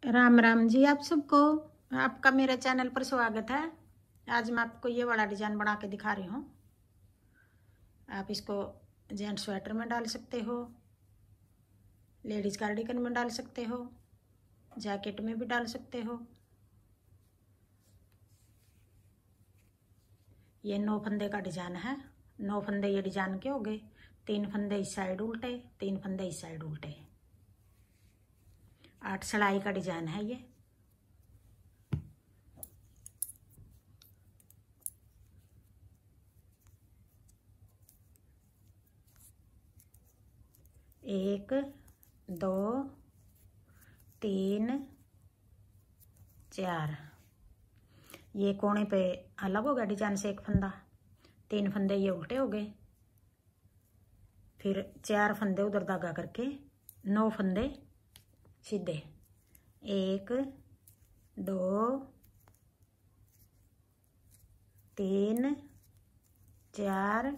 राम राम जी आप सबको। आपका मेरे चैनल पर स्वागत है। आज मैं आपको ये वाला डिजाइन बना के दिखा रही हूँ। आप इसको जेंट्स स्वेटर में डाल सकते हो, लेडीज कार्डिगन में डाल सकते हो, जैकेट में भी डाल सकते हो। ये 9 फंदे का डिजाइन है। 9 फंदे ये डिजाइन के हो गए। 3 फंदे इस साइड उल्टे, 3 फंदे इस साइड उल्टे। 8 सिलाई का डिजाइन है ये। एक, 2, 3, 4। ये कोने पे अलग हो गया डिजाइन से एक फंदा। 3 फंदे ये उल्टे हो गए। फिर 4 फंदे उधर धागा करके 9 फंदे सीधे। 1, 2, 3, 4,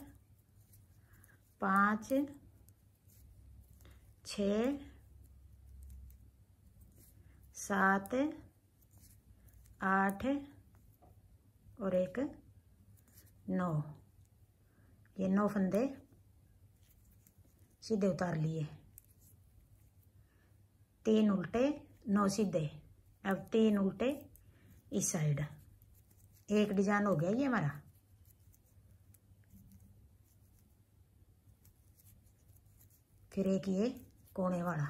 5, 6, 7, 8 और एक 9। ये 9 फंदे सीधे उतार लिए। 3 उल्टे, 9 सीधे। अब 3 उल्टे इस साइड। एक डिजाइन हो गया ये हमारा। फिर एक ये कोने वाला।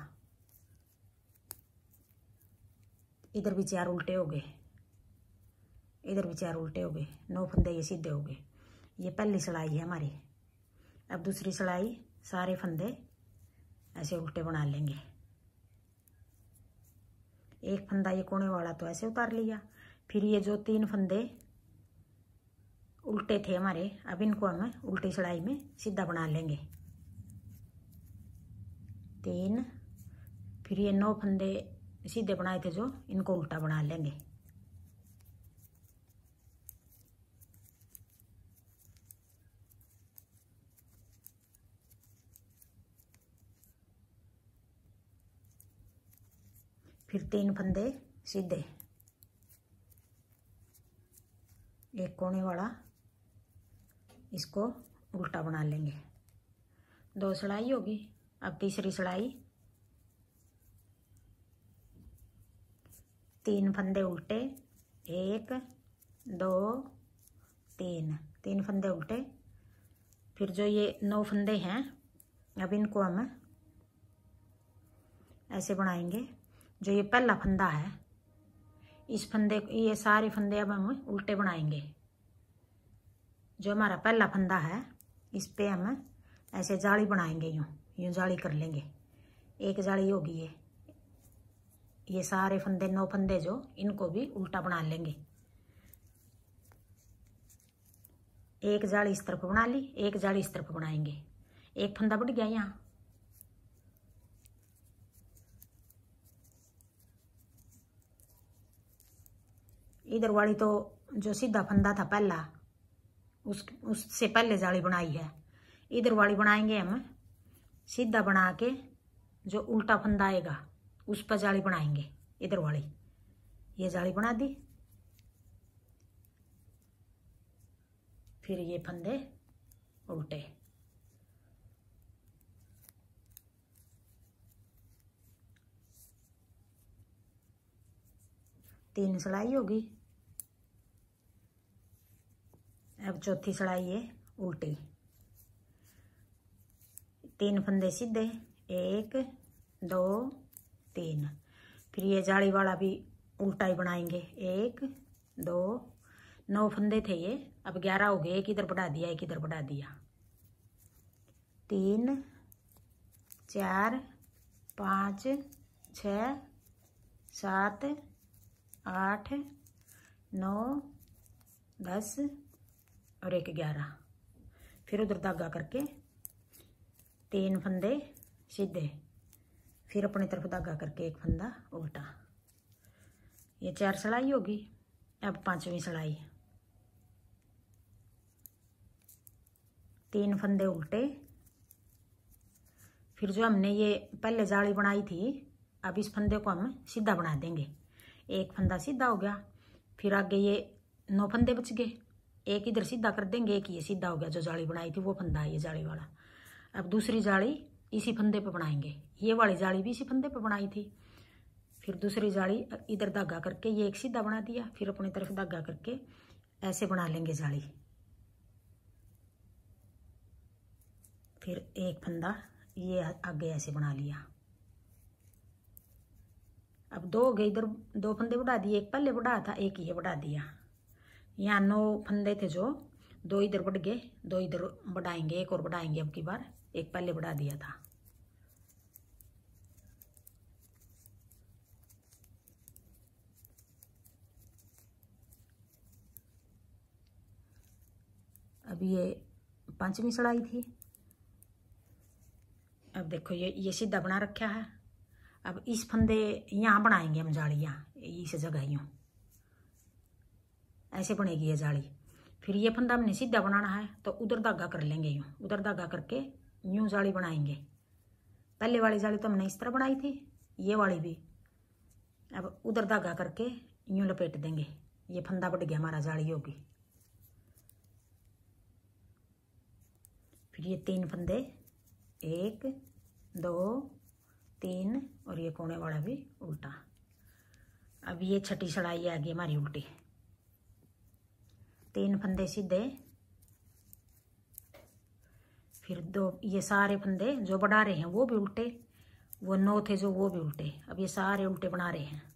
इधर भी 4 उल्टे हो गए, इधर भी 4 उल्टे हो गए। 9 फंदे ये सीधे हो गए। ये पहली सिलाई है हमारी। अब दूसरी सिलाई सारे फंदे ऐसे उल्टे बना लेंगे। एक फंदा ये कोने वाला तो ऐसे उतार लिया। फिर ये जो 3 फंदे उल्टे थे हमारे, अब इनको हम उल्टी सिलाई में सीधा बना लेंगे। 3। फिर ये 9 फंदे सीधे बनाए थे जो, इनको उल्टा बना लेंगे। फिर 3 फंदे सीधे, एक कोने वाला, इसको उल्टा बना लेंगे। 2 सिलाई होगी। अब तीसरी सिलाई 3 फंदे उल्टे, 1, 2, 3। 3 फंदे उल्टे। फिर जो ये 9 फंदे हैं, अब इनको हम ऐसे बनाएंगे। जो ये पहला फंदा है, इस फंदे, ये सारे फंदे अब हम उल्टे बनाएंगे। जो हमारा पहला फंदा है, इस पे हम ऐसे जाली बनाएंगे। यूं जाली कर लेंगे। एक जाली होगी ये सारे फंदे 9 फंदे जो, इनको भी उल्टा बना लेंगे। एक जाली इस तरफ बना ली, एक जाली इस तरफ बनाएंगे। एक फंदा बढ़ गया यहाँ। इधर वाली तो जो सीधा फंदा था पहला, उससे पहले जाली बनाई है। इधर वाली बनाएंगे हम सीधा बना के, जो उल्टा फंदा आएगा उस पर जाली बनाएंगे। इधर वाली ये जाली बना दी। फिर ये फंदे उल्टे। तीन सिलाई होगी। अब चौथी सिलाई है उल्टी। 3 फंदे सीधे, 1, 2, 3। फिर ये जाली वाला भी उल्टा ही बनाएंगे। 1, 2, 9 फंदे थे ये, अब 11 हो गए। एक इधर बढ़ा दिया, एक इधर बढ़ा दिया। 3, 4, 5, 6, 7, 8, 9, 10 और एक 11। फिर उधर धागा करके 3 फंदे सीधे, फिर अपनी तरफ धागा करके एक फंदा उल्टा। ये 4 सिलाई होगी। अब 5वीं सिलाई। 3 फंदे उल्टे। फिर जो हमने ये पहले जाली बनाई थी, अब इस फंदे को हम सीधा बना देंगे। एक फंदा सीधा हो गया, फिर आगे ये 9 फंदे बच गए। एक इधर सीधा कर देंगे, एक ये सीधा हो गया। जो जाली बनाई थी वो फंदा है ये जाली वाला। अब दूसरी जाली इसी फंदे पे बनाएंगे। ये वाली जाली भी इसी फंदे पे बनाई थी। फिर दूसरी जाली इधर धागा करके ये एक सीधा बना दिया, फिर अपनी तरफ धागा करके ऐसे बना लेंगे जाली। फिर एक फंदा ये आगे ऐसे बना लिया। अब 2 हो गए, इधर 2 फंदे बढ़ा दिए, एक पहले बढ़ाया था, एक ये बढ़ा दिया। यहाँ 9 फंदे थे जो 2 इधर बढ़ गए, 2 इधर बढ़ाएंगे, एक और बढ़ाएंगे अब की बार। एक पहले बढ़ा दिया था। अब ये 5वीं चढ़ाई थी। अब देखो ये सीधा बना रखा है। अब इस फंदे यहाँ बनाएंगे हम जाली, यहाँ इस जगह यूँ ऐसे बनेगी ये जाली। फिर ये फंदा हमने सीधा बनाना है तो उधर धागा कर लेंगे, यूँ उधर धागा करके यूँ जाली बनाएंगे। पहले वाली जाली तो हमने इस तरह बनाई थी, ये वाली भी। अब उधर धागा करके यूँ लपेट देंगे। ये फंदा बढ़ गया हमारा, जाली होगी। फिर ये 3 फंदे, 1 2 3 और ये कोने वाला भी उल्टा। अब ये छठी चढ़ाई आ गई हमारी उल्टी। 3 फंदे सीधे, फिर 2 ये सारे फंदे जो बढ़ा रहे हैं वो भी उल्टे, वो 9 थे जो वो भी उल्टे। अब ये सारे उल्टे बना रहे हैं।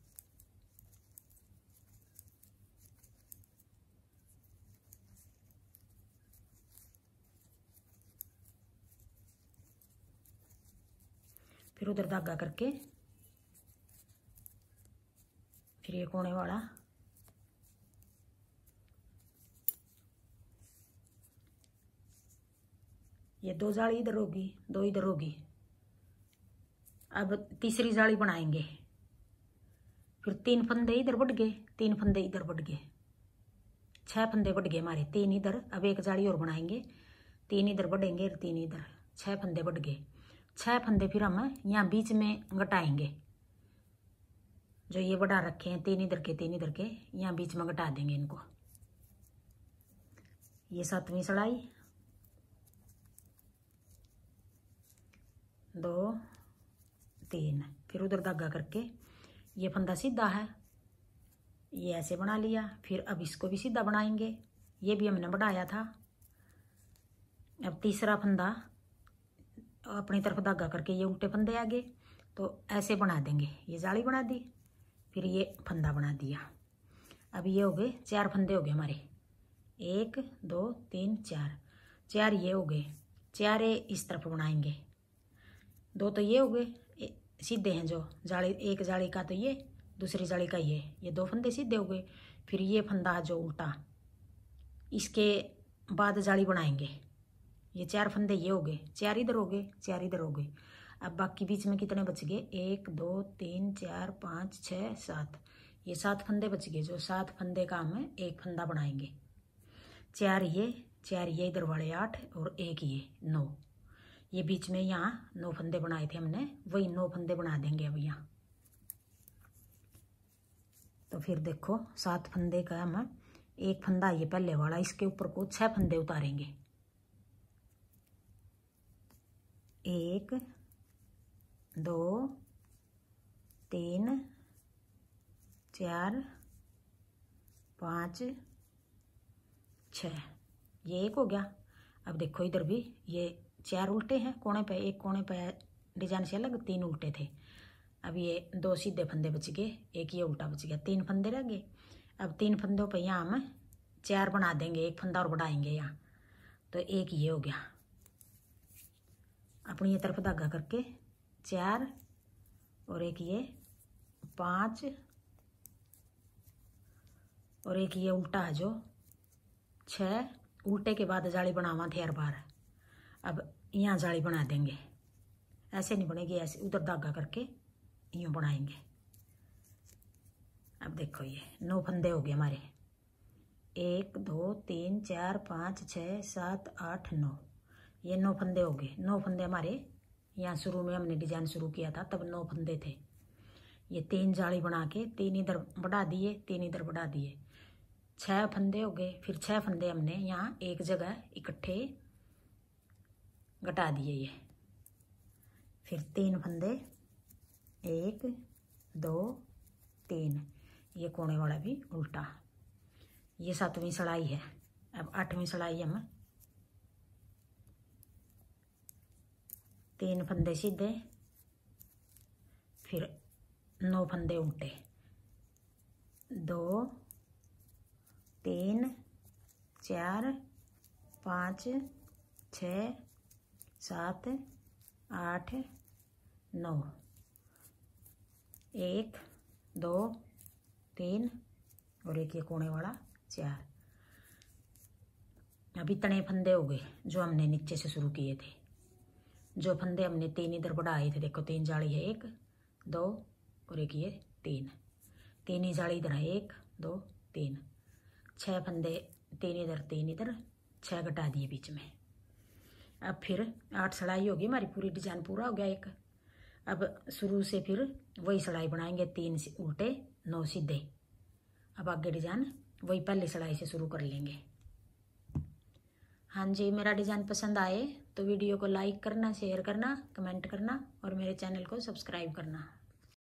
फिर उधर धागा करके फिर ये कोने वाला ये 2 जाली इधर होगी, 2 इधर होगी। अब तीसरी जाली बनाएंगे। फिर 3 फंदे इधर बढ़ गए, 3 फंदे इधर बढ़ गए, 6 फंदे बढ़ गए हमारे। 3 इधर, अब एक जाली और बनाएंगे। 3 इधर बढ़ेंगे और 3 इधर, 6 फंदे बढ़ गए। 6 फंदे फिर हम यहाँ बीच में घटाएंगे। जो ये बढ़ा रखे हैं 3 इधर के 3 इधर के, यहाँ बीच में घटा देंगे इनको। ये 7वीं चढ़ाई, 2 3। फिर उधर धागा करके ये फंदा सीधा है, ये ऐसे बना लिया। फिर अब इसको भी सीधा बनाएंगे, ये भी हमने बढ़ाया था। अब तीसरा फंदा अपनी तरफ धागा करके ये उल्टे फंदे आ गए तो ऐसे बना देंगे। ये जाली बना दी, फिर ये फंदा बना दिया। अब ये हो गए 4 फंदे हो गए हमारे, 1 2 3 4 ये हो गए। 4 इस तरफ बनाएंगे। 2 तो ये हो गए सीधे हैं जो जाली, एक जाली का तो ये, दूसरी जाली का ये 2 फंदे सीधे हो गए। फिर ये फंदा जो उल्टा, इसके बाद जाली बनाएंगे। ये 4 फंदे ये हो गए, 4 इधर हो गए, 4 इधर हो गए। अब बाकी बीच में कितने बच गए, 1 2 3 4 5 6 7, ये 7 फंदे बच गए। जो 7 फंदे का हम एक फंदा बनाएंगे। 4 ये इधर वाले 8 और 1 ये 9, ये बीच में यहाँ 9 फंदे बनाए थे हमने, वही 9 फंदे बना देंगे अब यहाँ। तो फिर देखो 7 फंदे का हम एक फंदा ये पहले वाला, इसके ऊपर को 6 फंदे उतारेंगे। 1 2 3 4 5 6, ये एक हो गया। अब देखो इधर भी ये 4 उल्टे हैं कोने पे, एक कोने पे डिजाइन से अलग 3 उल्टे थे। अब ये 2 सीधे फंदे बच गए, एक ये उल्टा बच गया, 3 फंदे रह गए। अब 3 फंदों पे यहाँ हम 4 बना देंगे, एक फंदा और बढ़ाएंगे यहाँ, तो एक ये हो गया। अपनी ये तरफ धागा करके 4 और एक ये 5 और एक ये उल्टा है जो 6, उल्टे के बाद जाली बनावा थे हर बार। अब यहाँ जाली बना देंगे, ऐसे नहीं बनेगी, ऐसे उधर धागा करके यूँ बनाएंगे। अब देखो ये 9 फंदे हो गए हमारे, 1 2 3 4 5 6 7 8 9, ये 9 फंदे हो गए। 9 फंदे हमारे यहाँ शुरू में हमने डिजाइन शुरू किया था तब 9 फंदे थे। ये 3 जाली बना के 3 इधर बढ़ा दिए, 3 इधर बढ़ा दिए, 6 फंदे हो गए। फिर 6 फंदे हमने यहाँ एक जगह इकट्ठे घटा दिए ये। फिर 3 फंदे, 1 2 3, ये कोने वाला भी उल्टा। ये 7वीं सलाई है। अब 8वीं सलाई हम 3 फंदे सीधे, फिर 9 फंदे उल्टे, 2 3 4 5 6 7 8 9, 1 2 3 और एक ये कोने वाला 4। अब इतने फंदे हो गए जो हमने नीचे से शुरू किए थे। जो फंदे हमने 3 इधर बढ़ाए थे, देखो 3 जाली है, 1 2 और एक ये 3 ही जाली इधर है, 1 2 3, 6 फंदे, 3 इधर 6 घटा दिए बीच में। अब फिर 8 सलाई होगी हमारी, पूरी डिजाइन पूरा हो गया एक। अब शुरू से फिर वही सलाई बनाएंगे, 3 उल्टे 9 सीधे। अब आगे डिजाइन वही पहली सलाई से शुरू कर लेंगे। हाँ जी, मेरा डिजाइन पसंद आए तो वीडियो को लाइक करना, शेयर करना, कमेंट करना और मेरे चैनल को सब्सक्राइब करना।